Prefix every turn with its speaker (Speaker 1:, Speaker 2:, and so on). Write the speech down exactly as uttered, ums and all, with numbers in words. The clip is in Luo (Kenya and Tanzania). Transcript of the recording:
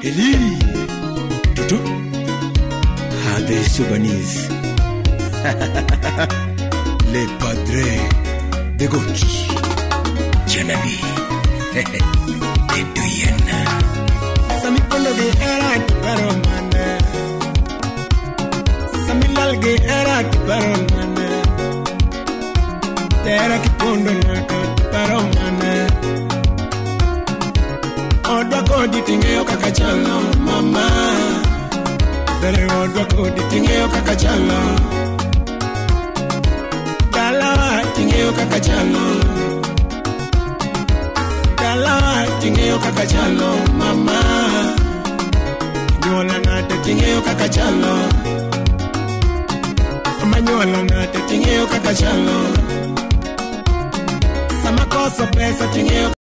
Speaker 1: Eli Toto Hade Subanese Les padres de Gucci Janabi Eduyana Sami Pondo de Erat Baromane Sami Lalge Erat Baromane Tera ki Pondo Naka Baromane Odwa kodi tingeo kakachalo mama Dere odwa kodi tingeo kakachalo Dalawa tingeo kakachalo Dalawa tingeo kakachalo mama Nyola nate tingeo kakachalo Amanyola nate tingeo kakachalo Sama koso pesa tingeo